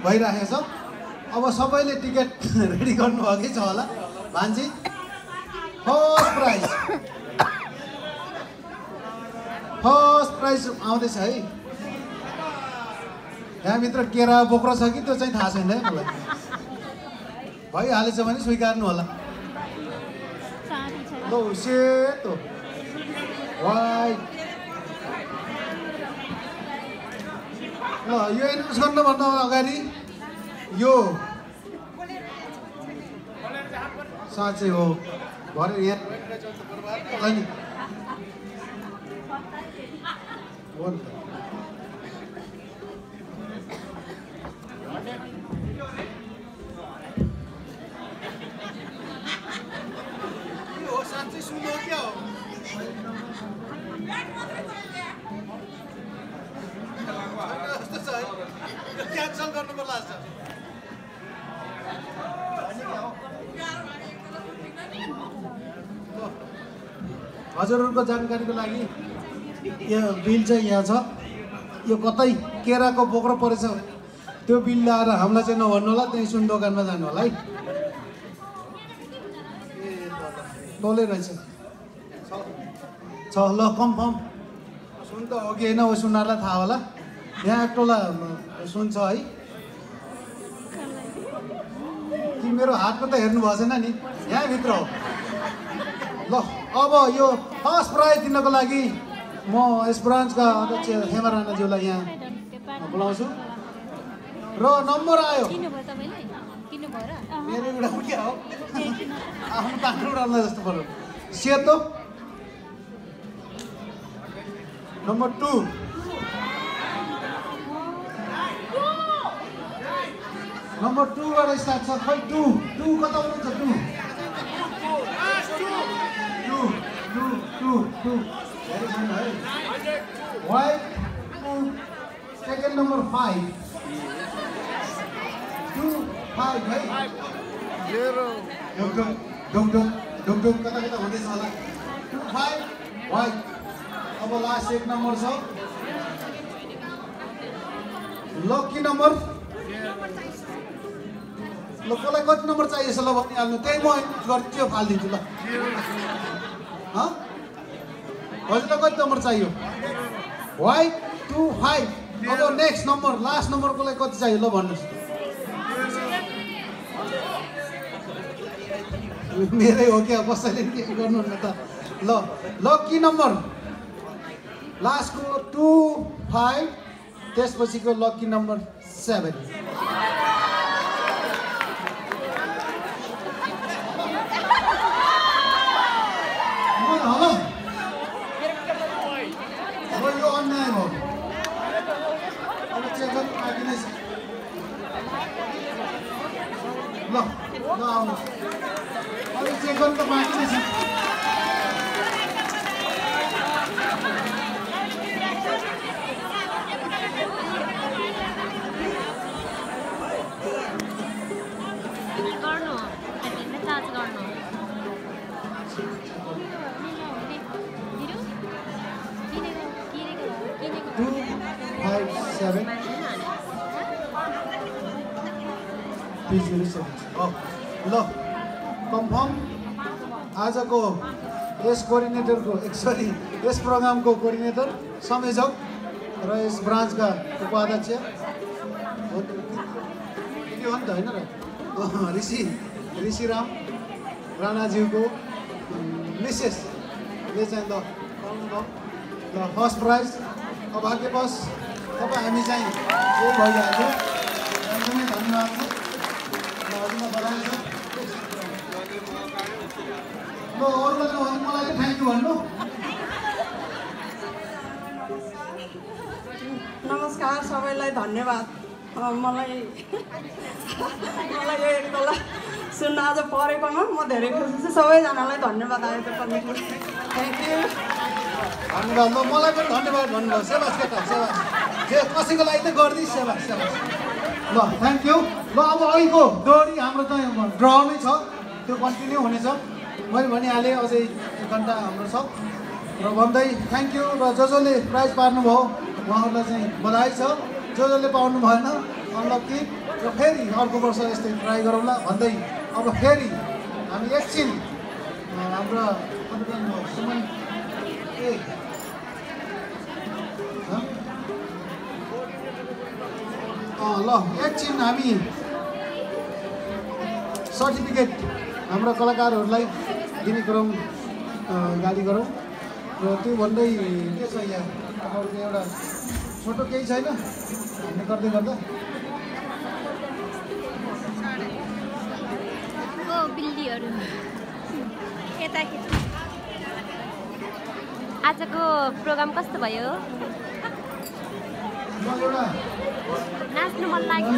भइराखेको छ। अब सबैले टिकट रेडी गर्नुभएकै छ होला। भान्जी फर्स्ट प्राइज आउँदैछ है। यहाँभित्र केरा बोक्रो छ कि त्यो चाहिँ थाहा छैन है मलाई। भइहालेछ भने स्वीकार्नु होला। ल सेतो वाइट ल यो एनाउन्स गर्नुभन्दा अगाडि यो साँच्चै हो भरे यहाँ नि साँच्चै सुन्नु क्या हो क्यान्सल गर्नु पर्ला छ। हजुरहरूको जानकारीको लागि यो बिल चाहिँ यहाँ छ। यो कतै केराको बोक्रो परेछ त्यो बिल ल्याएर हामीलाई चाहिँ नभन्नु होला। त्यही सुन दोकानमा जानु होला है। टोले रहेछ छ ल कन्फर्म सुन त हो कि होइन हो सुनारलाई थाहा होला। यहाँ एक टोला सुन छ है। कि मेरो हातको त हेर्नु भएको छैन नि यहाँभित्र हो। ल अब यो फर्स्ट प्राइज दिनको लागि म यस ब्रान्चका अध्यक्ष हेमा राणाज्यूलाई यहाँ बोलाउँछु। र नम्बर आयो मेरो एउटा क्या हो आफ्नो पाखा उडाल्न जस्तो पर्यो। सेतो नम्बर 2 नम्बर 2 बाट स्टार्ट छ। खै 2 कता हुनुहुन्छ 2 वाइट सेकेन्ड नम्बर 5 2 5 है। ढुक कता हुँदैछ होला 2 5 वाइट। अब लास्ट एक नम्बर छ लकी नम्बर। ल कसलाई कति नम्बर चाहिएछ ल भनिहाल्नु त्यही म त्यो फालिदिन्छु ल। हजुरलाई कति नम्बर चाहियो वाइट 2 5। अब नेक्स्ट नम्बर लास्ट नम्बर कसलाई कति चाहियो ल भन्नुहोस्। मेरै हो क्या कसैले के गर्नुहुन्न त। ल लकी नम्बर लास्टको 2 5 त्यसपछिको लकी नम्बर 7। हेलो अब यो अन्याय हो। अब चेक गर्नु बाँकी नै छ। ल आउनुहोस् अब चेक गर्नु त बाँकी नै छ। ल कन्फर्म आजको यस कोअर्डिनेटरको सरी यस प्रोग्रामको कोअर्डिनेटर संयोजक र यस ब्रान्चका उपाध्यक्ष हो नि त होइन र ऋषिराम राणाज्यूको मिसेसले चाहिँ ल फर्स्ट प्राइज अभाग्यवश तपाईँ हामी चाहिँ यो भइहाल्यो। एकदमै धन्यवाद छ। हजुरलाई बधाई छ। ल अरूलाई नभने मलाई थ्याङ्क यू भन्नु। नमस्कार सबैलाई धन्यवाद। मलाई यो एक तल सुन्न आज परेकोमा म धेरै खुसी छु। सबैजनालाई धन्यवाद आएको पनि थ्याङ्क यू धन्यवाद। ल मलाई पनि धन्यवाद भन्नुभयो। सेवास केटा सेवास जे कसैको लागि त गरिदिस् सेवास सेवास। ल थ्याङ्क यू। ल अब अहिलेको डोरी हाम्रो चाहिँ ड्र नै छ त्यो कन्टिन्यू हुनेछ। मैले भनिहालेँ अझै 1 घन्टा हाम्रो छ र भन्दै थ्याङ्क यू। र जसले प्राइज पार्नुभयो उहाँहरूलाई चाहिँ बधाई छ। जसले पाउनु भएन अनलकी र फेरि अर्को वर्ष यस्तै ट्राई गरौँला भन्दै अब फेरि हामी एकछिन हाम्रो सुमन ल एकछिन हामी सर्टिफिकेट हाम्रा कलाकारहरूलाई दिने गरौँ गाली गरौँ र त्यो भन्दै के छ यहाँ अर्को एउटा छोटो केही छैन हामीले गर्दै गर्दा बिल्लीहरू आजको प्रोग्राम कस्तो भयो? नाच्नु मन लाग्यो?